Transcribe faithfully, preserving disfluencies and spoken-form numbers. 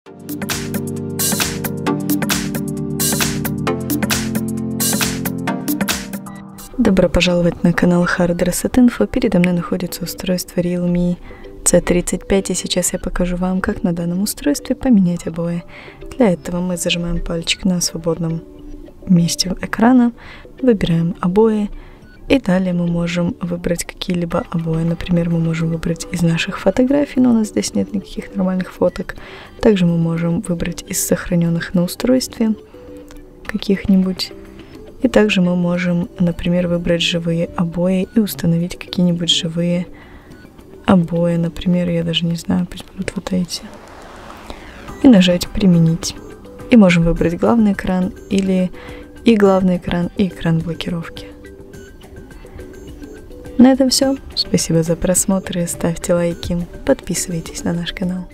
Добро пожаловать на канал Hard Reset Info. Передо мной находится устройство Realme си тридцать пять, и сейчас я покажу вам, как на данном устройстве поменять обои. Для этого мы зажимаем пальчик на свободном месте экрана, выбираем обои, и далее мы можем выбрать какие-либо обои. Например, мы можем выбрать из наших фотографий, но у нас здесь нет никаких нормальных фоток. Также мы можем выбрать из сохраненных на устройстве каких-нибудь. И также мы можем, например, выбрать живые обои и установить какие-нибудь живые обои. Например, я даже не знаю, пусть будут вот эти. И нажать «Применить». И можем выбрать главный экран или и главный экран, и экран блокировки. На этом все. Спасибо за просмотр, ставьте лайки, подписывайтесь на наш канал.